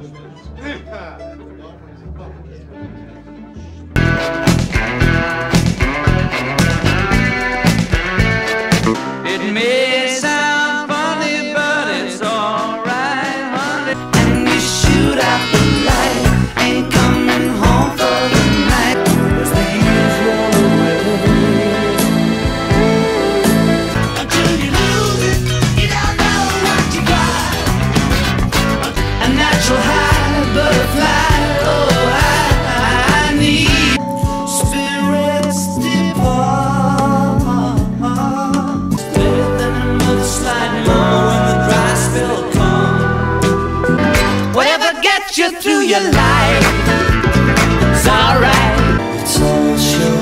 It may sound funny, but it's alright, honey. And you shoot out the light, ain't coming home for the night. As the years roll away, until you lose it, you don't know what you got. A natural high, butterfly, oh, I need spirits depart. Sliding on when the dry spell comes. Whatever gets you through your life, it's alright. It's all sure.